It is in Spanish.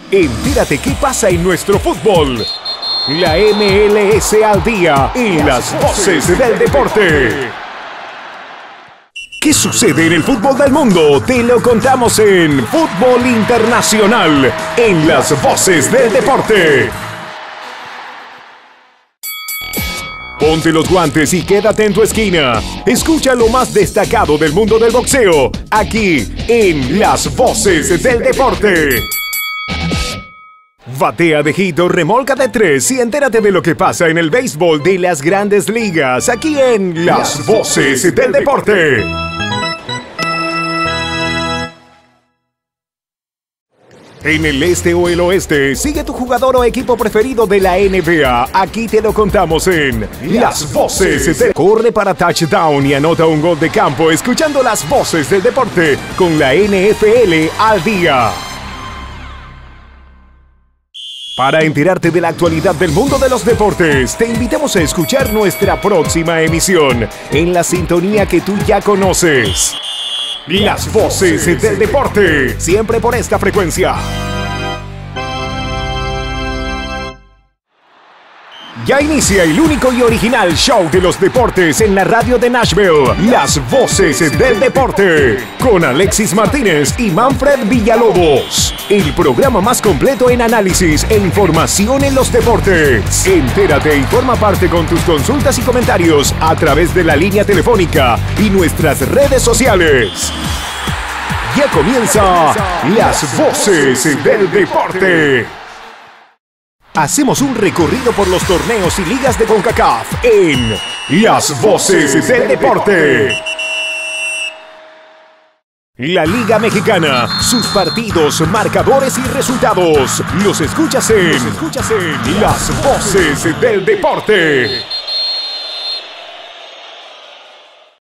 Entérate qué pasa en nuestro fútbol. La MLS al día en las voces del deporte. ¿Qué sucede en el fútbol del mundo? Te lo contamos en Fútbol Internacional, en las voces del deporte. Ponte los guantes y quédate en tu esquina. Escucha lo más destacado del mundo del boxeo, aquí en las voces del deporte. Batea de hit o remolca de tres y entérate de lo que pasa en el béisbol de las grandes ligas, aquí en las voces del deporte. En el este o el oeste, sigue tu jugador o equipo preferido de la NBA. Aquí te lo contamos en Las Voces del... Corre para touchdown y anota un gol de campo escuchando las voces del deporte con la NFL al día. Para enterarte de la actualidad del mundo de los deportes, te invitamos a escuchar nuestra próxima emisión en la sintonía que tú ya conoces. Las voces del deporte, siempre por esta frecuencia. Ya inicia el único y original show de los deportes en la radio de Nashville, Las Voces del Deporte, con Alexis Martínez y Manfred Villalobos. El programa más completo en análisis e información en los deportes. Entérate y forma parte con tus consultas y comentarios a través de la línea telefónica y nuestras redes sociales. Ya comienza Las Voces del Deporte. Hacemos un recorrido por los torneos y ligas de CONCACAF en Las Voces del Deporte. La Liga Mexicana, sus partidos, marcadores y resultados. Los escuchas en Las Voces del Deporte.